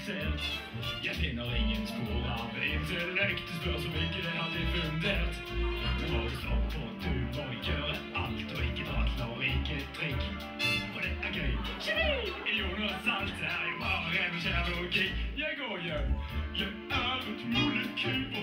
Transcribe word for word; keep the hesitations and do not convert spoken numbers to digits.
basert. Jeg finner ingen spor av intellekt, spør som ikke det har blitt fundert. Må du stå på, du må gjøre alt og ikke dra til og ikke trikk. For det er gøy. Kjemi! Ilion og salt er jo bare ren kjærlogi. Jeg går hjem, jeg er et molekyl.